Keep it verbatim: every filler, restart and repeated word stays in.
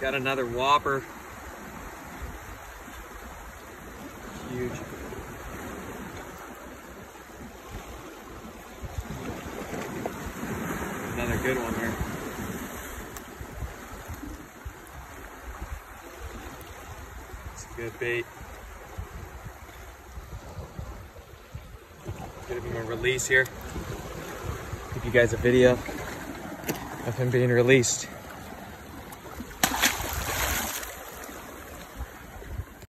Got another Whopper. Huge. Another good one there. It's a good bait. Give him a release here. Give you guys a video of him being released.